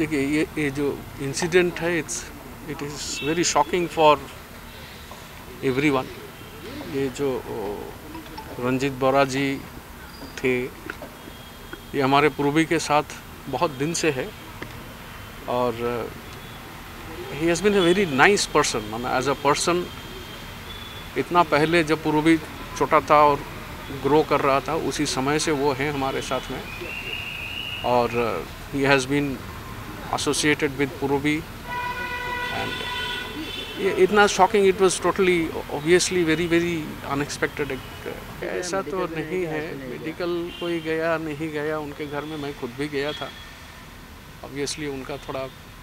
देखिए ये जो इंसिडेंट है it is very shocking for everyone. ये जो रंजीत बोरा जी थे, ये हमारे पूर्वी के साथ बहुत दिन से है और he has been a very nice person. As a person, इतना पहले जब पूर्वी छोटा था और ग्रो कर रहा था उसी समय से वो हैं हमारे साथ में, और he has been associated with Purvi and ये इतना shocking, it was totally obviously very very unexpected. ऐसा तो नहीं है, मेडिकल कोई गया नहीं गया उनके घर में, मैं खुद भी गया था। ऑब्वियसली उनका थोड़ा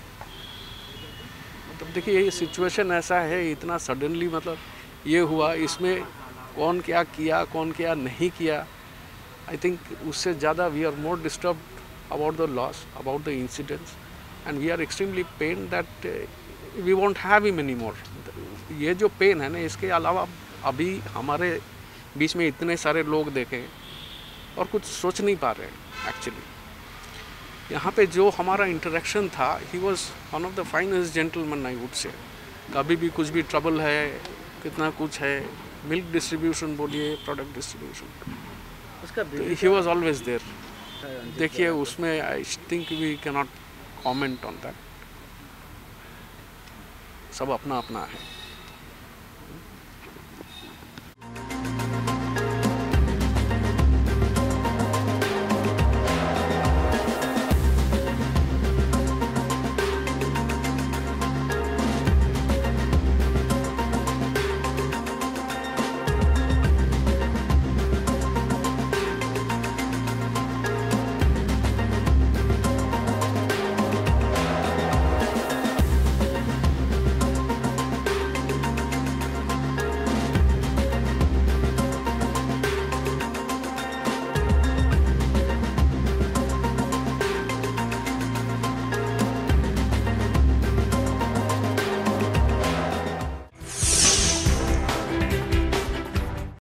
मतलब देखिए ये सिचुएशन ऐसा है, इतना सडनली मतलब ये हुआ, इसमें कौन क्या किया कौन क्या नहीं किया, आई थिंक उससे ज़्यादा we are more disturb about the loss, about the incidents, and we are extremely pain that we want have him any more. ये जो पेन है ना, इसके अलावा अभी हमारे बीच में इतने सारे लोग देखें और कुछ सोच नहीं पा रहे हैं एक्चुअली। यहाँ पे जो हमारा इंटरेक्शन था, he was one of the finest gentleman I would say. कभी भी कुछ भी ट्रबल है, कितना कुछ है, मिल्क डिस्ट्रीब्यूशन बोलिए, प्रोडक्ट डिस्ट्रीब्यूशन, उसका ही वॉज ऑलवेज देयर। देखिए उसमें I think we cannot comment on that, सब अपना अपना है।